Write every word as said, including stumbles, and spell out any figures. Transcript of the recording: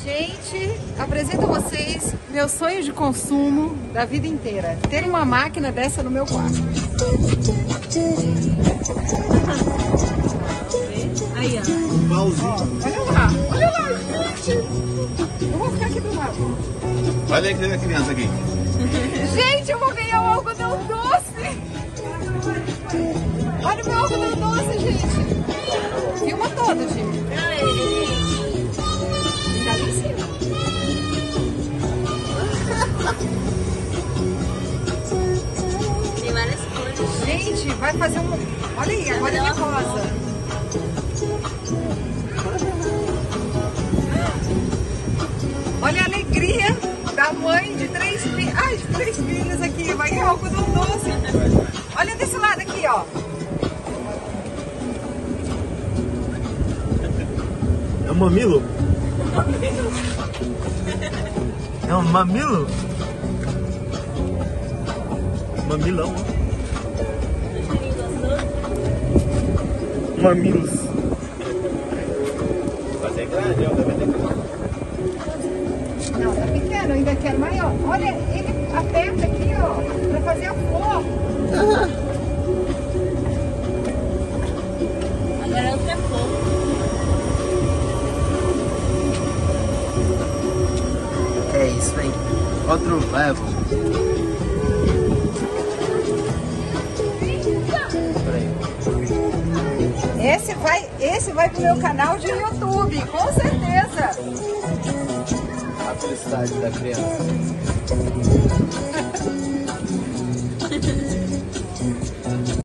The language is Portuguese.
Gente, apresento a vocês meu sonho de consumo da vida inteira. Ter uma máquina dessa no meu quarto. Aí, ó. Olha lá, olha lá, gente. Eu vou ficar aqui do lado. Olha aí que tem a criança aqui. Gente, eu vou ganhar um algodão doce. Olha o meu algodão doce, gente. Filma todo, gente. Tá ali em cima. Tem várias cores. Gente, vai fazer um... Olha aí, agora ele é rosa. Olha a alegria da mãe de três filhos. Ai, de três filhos aqui. Vai ganhar algodão doce. Olha desse lado aqui, ó. É um mamilo? É um mamilo? Mamilão. Mamilos. Vai ser grande, ó. Vai ter que... Não, tá pequeno, eu ainda quero maior. Olha, ele aperta aqui, ó, pra fazer a flor. Agora é outra cor. É isso aí. Outro level. Esse vai, esse vai pro meu canal de YouTube, com certeza. A felicidade da criança.